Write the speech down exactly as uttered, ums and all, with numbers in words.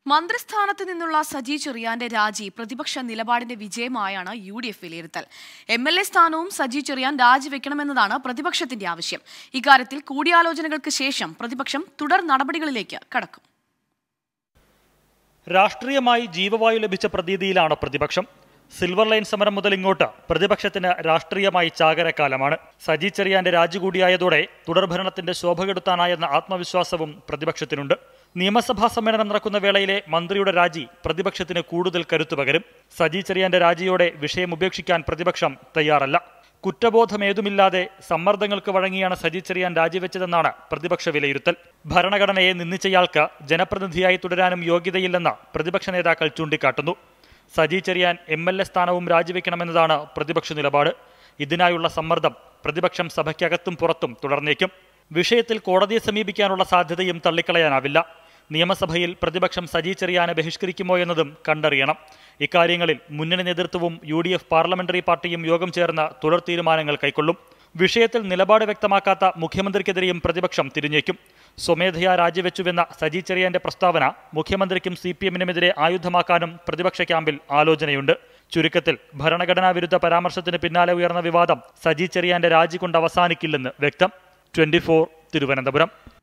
മന്ത്രിസ്ഥാനത്ത് നിന്നുള്ള സജി ചെറിയാന്റെ രാജി പ്രതിപക്ഷ നിലപാടിന്റെ വിജയമായാണ് യു ഡി എഫ് വിലയിരുത്തൽ. എം എൽ എ സ്ഥാനവും സജി ചെറിയാൻ രാജിവെക്കണമെന്നതാണ് പ്രതിപക്ഷത്തിന്റെ ആവശ്യം. ഇക്കാര്യത്തിൽ കൂടിയാലോചനകൾക്ക് ശേഷം പ്രതിപക്ഷം തുടർ നടപടികളിലേക്ക് കടക്കും. രാഷ്ട്രീയമായി ജീവവായു ലഭിച്ച പ്രതീതിയിലാണ് പ്രതിപക്ഷം. സിൽവർ ലൈൻ സമരം മുതൽ ഇങ്ങോട്ട് പ്രതിപക്ഷത്തിന് രാഷ്ട്രീയമായി ചാകരക്കാലമാണ്. സജി ചെറിയാന്റെ രാജി കൂടിയായതോടെ തുടർഭരണത്തിന്റെ ശോഭ കെടുത്താനായെന്ന ആത്മവിശ്വാസവും പ്രതിപക്ഷത്തിനുണ്ട്. നിയമസഭാ സമ്മേളനം നടക്കുന്ന വേളയിലെ മന്ത്രിയുടെ രാജി പ്രതിപക്ഷത്തിന് കൂടുതൽ കരുത്തു പകരും. സജി ചെറിയാന്റെ രാജിയോടെ വിഷയം ഉപേക്ഷിക്കാൻ പ്രതിപക്ഷം തയ്യാറല്ല. കുറ്റബോധമേതുമില്ലാതെ സമ്മർദ്ദങ്ങൾക്ക് വഴങ്ങിയാണ് സജി ചെറിയാൻ രാജിവെച്ചതെന്നാണ് പ്രതിപക്ഷ വിലയിരുത്തൽ. ഭരണഘടനയെ നിന്ദിച്ചയാൾക്ക് ജനപ്രതിനിധിയായി തുടരാനും യോഗ്യതയില്ലെന്ന് പ്രതിപക്ഷ നേതാക്കൾ ചൂണ്ടിക്കാട്ടുന്നു. Saji Cherian M L A സ്ഥാനവും രാജിവെക്കണമെന്നതാണ് പ്രതിപക്ഷ നിലപാട്. ഇതിനായുള്ള സമ്മർദ്ദം പ്രതിപക്ഷം സഭയ്ക്കകത്തും പുറത്തും തുടർന്നേക്കും. വിഷയത്തിൽ കോടതിയെ സമീപിക്കാനുള്ള സാധ്യതയും തള്ളിക്കളയാനാവില്ല. നിയമസഭയിൽ പ്രതിപക്ഷം സജി ചെറിയാനെ ബഹിഷ്കരിക്കുമോ എന്നതും കണ്ടറിയണം. ഇക്കാര്യങ്ങളിൽ മുന്നണി നേതൃത്വവും യു ഡി എഫ് പാർലമെന്ററി പാർട്ടിയും യോഗം ചേർന്ന് തുടർ തീരുമാനങ്ങൾ കൈക്കൊള്ളും. വിഷയത്തിൽ നിലപാട് വ്യക്തമാക്കാത്ത മുഖ്യമന്ത്രിക്കെതിരെയും പ്രതിപക്ഷം തിരിഞ്ഞേക്കും. സ്വമേധയാ രാജിവെച്ചുവെന്ന സജി ചെറിയാന്റെ പ്രസ്താവന മുഖ്യമന്ത്രിക്കും സി പി എമ്മിനുമെതിരെ ആയുധമാക്കാനും പ്രതിപക്ഷ ക്യാമ്പിൽ ആലോചനയുണ്ട്. ചുരുക്കത്തിൽ ഭരണഘടനാ വിരുദ്ധ പരാമർശത്തിന് പിന്നാലെ ഉയർന്ന വിവാദം സജി ചെറിയാന്റെ രാജി കൊണ്ട് അവസാനിക്കില്ലെന്ന് വ്യക്തം. Twenty four Thiruvananthapuram.